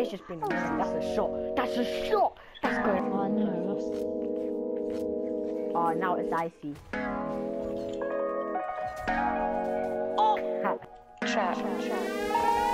It's just been that's a shot. That's a shot. That's going. Oh no, Oh, now it's icy. oh! Trap.